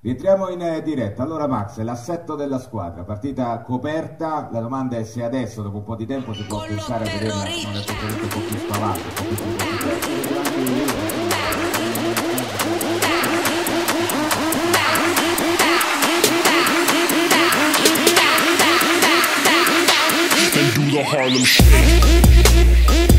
Rientriamo in diretta. Allora Max, l'assetto della squadra, partita coperta, la domanda è se adesso, dopo un po' di tempo, si può pensare a vederla con un atteggiamento un po' più spavaldo, un po' più and do the Harlem Shake.